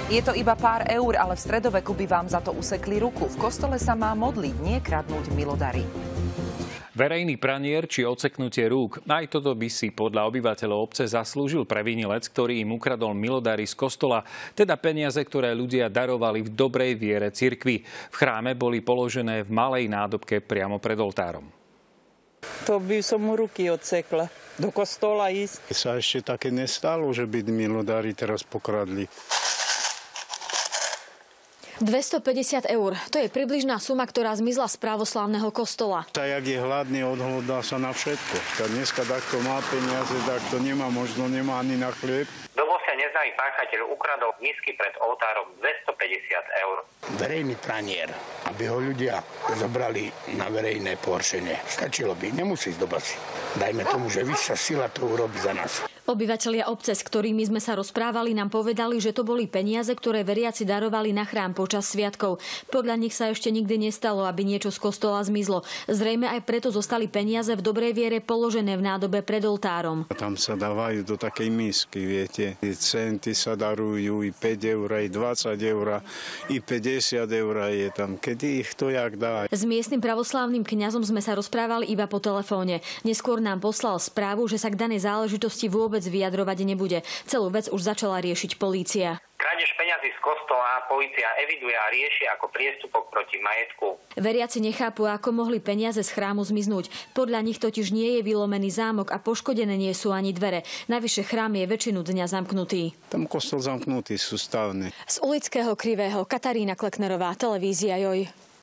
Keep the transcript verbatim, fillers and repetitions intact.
Je to iba pár eur, ale v stredoveku by vám za to usekli ruku. V kostole sa má modliť, nie kradnúť milodary. Verejný pranier či odseknutie rúk. Aj toto by si podľa obyvateľov obce zaslúžil previnilec, ktorý im ukradol milodary z kostola, teda peniaze, ktoré ľudia darovali v dobrej viere cirkvi. V chráme boli položené v malej nádobke priamo pred oltárom. To by som mu ruky odsekla. Do kostola ísť. Sa ešte také nestalo, že by milodary teraz pokradli. dvestopäťdesiat eur. To je približná suma, ktorá zmizla z pravoslávneho kostola. A jak je hladný, odhľadá sa na všetko. Keď dneska takto má peniaze, tak to nemá, možno nemá ani na chlieb. Doposiaľ neznámy páchateľ ukradol misky pred oltárom dvestopäťdesiat eur. Verejný pranier, aby ho ľudia zobrali na verejné pohoršenie. Stačilo by, nemusí ísť do basy. Dajme tomu, že vyššia sila to urobí za nás. Obyvatelia obce, s ktorými sme sa rozprávali, nám povedali, že to boli peniaze, ktoré veriaci darovali na chrám počas sviatkov. Podľa nich sa ešte nikdy nestalo, aby niečo z kostola zmizlo. Zrejme aj preto zostali peniaze v dobrej viere položené v nádobe pred oltárom. Tam sa dávajú do takej misky, viete. I centy sa darujú, i päť eur, i dvadsať eur, i päťdesiat eur je tam. Kedy ich to jak dá? S miestnym pravoslávnym kňazom sme sa rozprávali iba po telefóne. Neskôr nám poslal správu, že sa k danej záležitosti vôbec vyjadrovať nebude. Celú vec už začala riešiť polícia. Krádež peňazí z kostola polícia eviduje a rieši ako priestupok proti majetku. Veriaci nechápu, ako mohli peniaze z chrámu zmiznúť. Podľa nich totiž nie je vylomený zámok a poškodené nie sú ani dvere. Navyše chrám je väčšinu dňa zamknutý. Tam kostol zamknutý, sú stavné. Z ulického Krivého Katarína Kleknerová, televízia Joj.